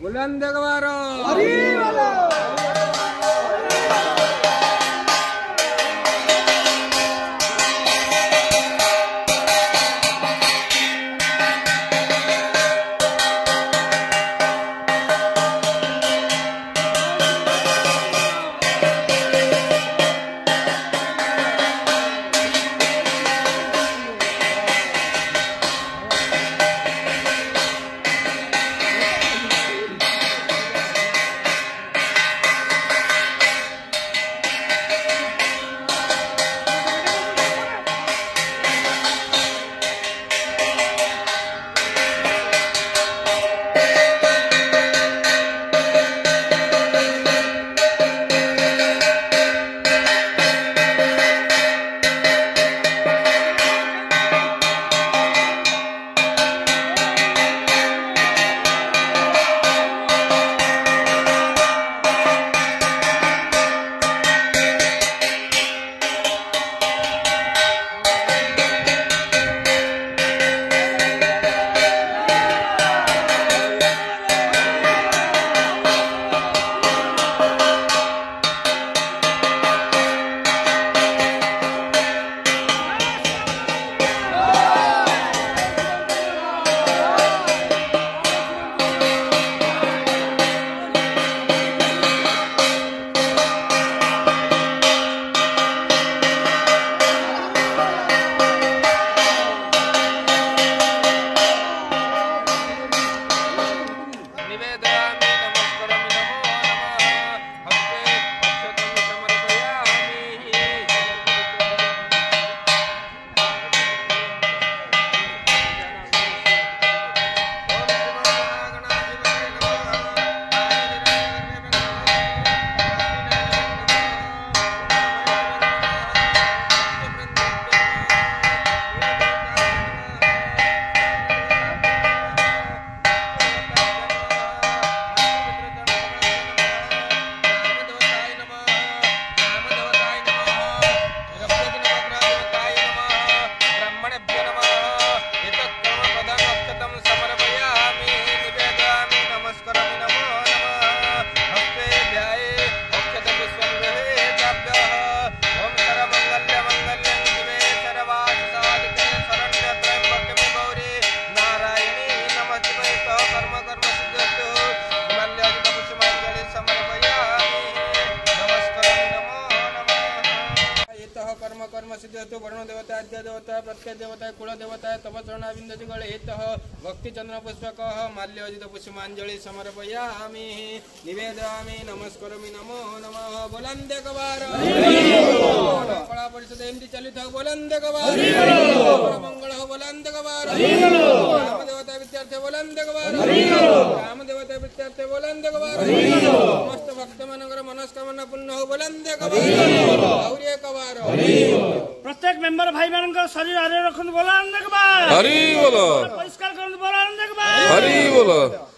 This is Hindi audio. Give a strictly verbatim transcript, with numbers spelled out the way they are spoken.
बुलंद गवारो कर्म सिद्ध हेतु वर्ण देवता आद्य देवता प्रत्यय देवता कुल देवता तव चरणाविंदतिगल हेतः भक्ति चंद्र पुष्पक माल्योजित पुष्पांजलि समर्पयामि निवेदयामि नमस्करोमि नमो नमः बुलंद गवारो कला परिषद एमती चलित हो बुलंद गवारो मंगल हो बुलंद गवारो राम देवता विद्यार्थी बुलंद गवारो राम देवता विद्यार्थी बुलंद गवारो समस्त भक्त मनकर मनस्कामना पूर्ण हो बुलंद गवारो और एक गवारो प्रत्येक मेंबर भाई मान शरीर हरे रखु बोला हरि बोलो परिष्कार कर बोला हरि बोलो।